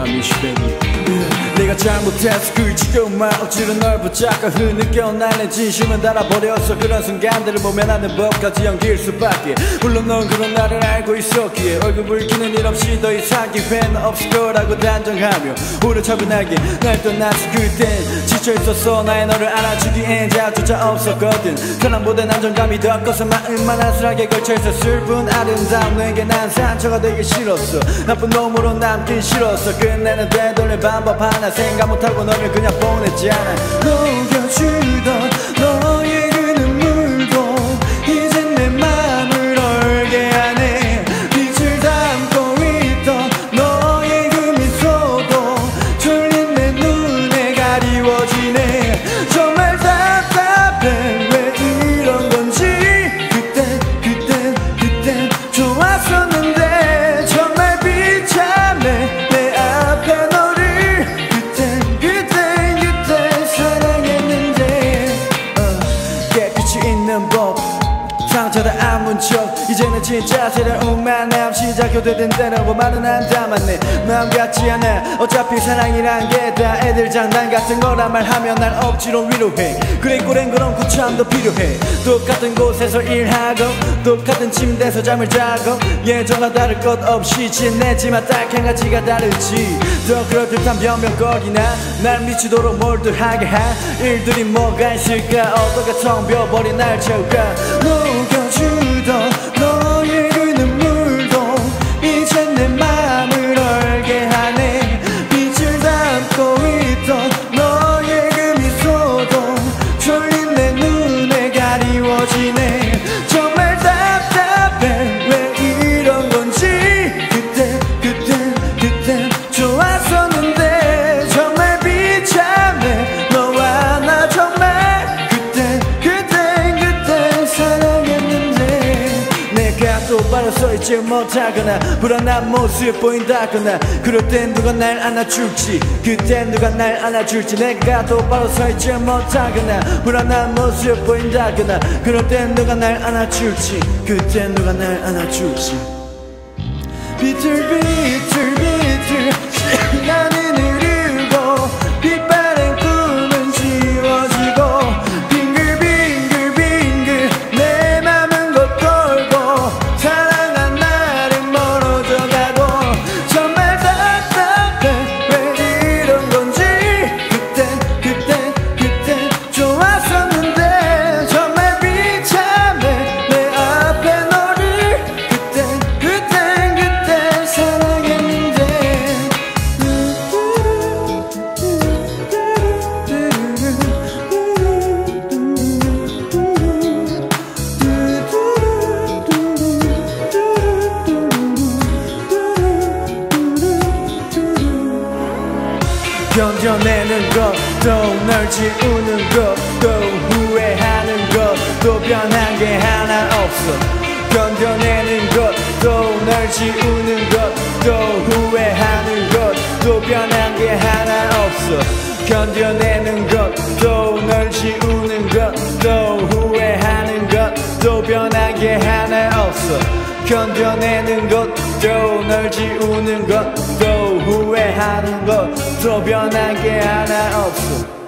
I miss you baby. 내가 잘못해서 굴지고만 억지로 널 붙잡고 흐느껴 날 내 진심은 달아버렸어. 그런 순간들을 보면 하는 법까지 연기일 수밖에. 물론 넌 그런 나를 알고 있었기에 얼굴 붉히는 일 없이 더 이상 기회는 없을 거라고 단정하며 오래 차분하게 날 떠났어. 그땐 지쳐있었어. 나의 너를 안아주기엔 자조차 없었거든. 사랑보단 안정감이 더 커서 마음만 아슬하게 걸쳐있었을 뿐 아름다운 내게 난 상처가 되기 싫었어. 나쁜 놈으로 남긴 싫었어. 끝내는 되돌릴 방법 하나 생각 못하고 너를 그냥 보냈잖아. 녹여주던 너의 그 눈물도 이젠 내 맘을 얼게 하네. 빛을 담고 있던 너의 그 미소도 졸린 내 눈에 가리워지네. 정말 답답해 왜 이런 건지. 그땐 좋았었는데 정말 비참해 내 앞에 너를. 상처도 안 문 척 이제는 진짜 새로운 만남 시작해도 된다고 말은 안 담았네. 마음 같지 않아. 어차피 사랑이란 게 다 애들 장난 같은 거란 말하면 날 억지로 위로해. 그래 꼬랭 그런 구차함도 필요해. 똑같은 곳에서 일하고 똑같은 침대에서 잠을 자고 예전과 다를 것 없이 지내지만 딱 한 가지가 다르지. 더 그럴듯한 변명거리나 날 미치도록 몰두하게 한 일들이 뭐가 있을까. 어떻게 텅 비어버린 날 채울까. 녹여주던 너의 그 눈물도 이젠 내 맘을 얼게 하네. 빛을 담고 있던 너의 그 미소도 졸린 내 눈에 가리워지네. 정말 답답해 왜 이런 건지. 그땐 좋았었는데 정말 비참해 너와 나 정말. 그땐 사랑했는데 내가 똑바로 서있지 못하거나 불안한 모습 보인다거나 그럴 땐 누가 날 안아줄지. 그땐 누가 날 안아줄지. 내가 똑바로 서있지 못하거나 불안한 모습 보인다거나 그럴 땐 누가 날 안아줄지. 그땐 누가 날 안아줄지. 비틀비틀 시간은 흐르고 빛바랜 꿈은 지워지고 빙글빙글 내 맘은 걷돌고 사랑한 날은 멀어져가고 정말 답답해 왜 이런 건지. 그땐 좋았었는데 정말 비참해 내 앞에 너를. 그땐 사랑했는데. 견뎌내는 것도 널 지우는 것도 후회하는 것도 변한 게 하나 없어. 견뎌내는 것도 널 지우는 것도 후회하는 것도 변한 게 하나 없어. 견뎌내는 것도 널 지우는 것도 후회하는 것도 변한 게 하나 없어. 견뎌내는 것도 널 지우는 것도 후회하는 것도 변한 게 하나 없어.